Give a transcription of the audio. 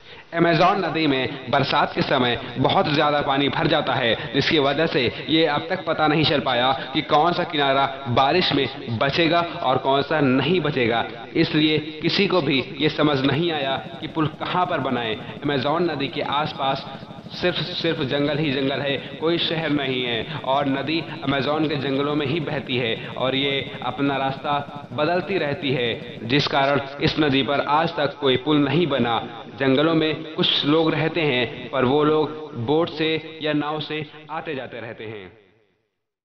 Amazon नदी में बरसात के समय बहुत ज़्यादा पानी भर जाता है, जिसकी वजह से ये अब तक पता नहीं चल पाया कि कौन सा किनारा बारिश में बचेगा और कौन सा नहीं बचेगा। इसलिए किसी को भी ये समझ नहीं आया कि पुल कहाँ पर बनाएं। अमेज़न नदी के आसपास सिर्फ जंगल ही जंगल है, कोई शहर नहीं है और नदी अमेज़न के जंगलों में ही बहती है और ये अपना रास्ता बदलती रहती है, जिस कारण इस नदी पर आज तक कोई पुल नहीं बना। जंगलों में कुछ लोग रहते हैं, पर वो लोग बोट से या नाव से आते जाते रहते हैं।